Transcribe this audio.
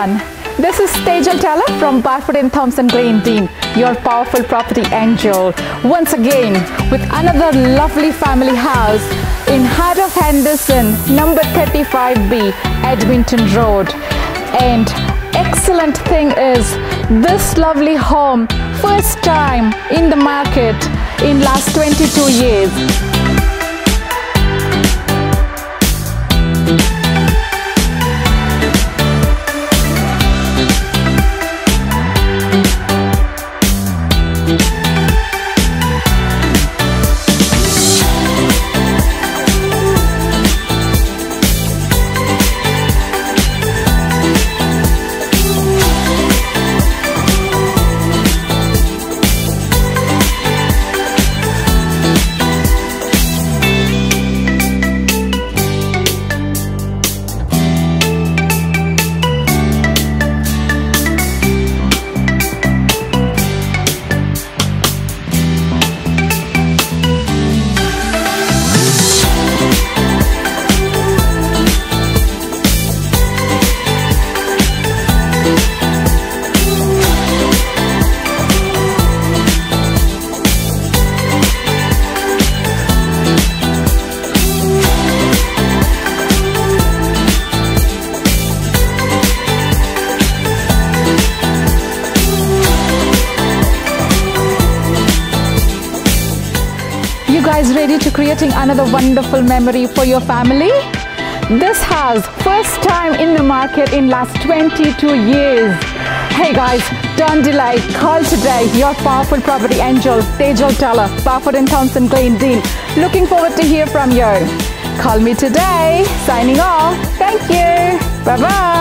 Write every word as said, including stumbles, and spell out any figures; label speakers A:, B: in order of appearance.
A: everyone. This is Tejal Teller from Barfoot and Thompson Glendean, your powerful property angel. Once again with another lovely family house in heart of Henderson, number thirty-five B, Edmonton Road. And excellent thing is, this lovely home, first time in the market in last twenty-two years. You guys ready to creating another wonderful memory for your family? This house, first time in the market in last twenty-two years. Hey guys, don't delay. Call today your powerful property angel, Tejal Teller, Barfoot and Thompson Glendean. Looking forward to hear from you. Call me today. Signing off. Thank you. Bye-bye.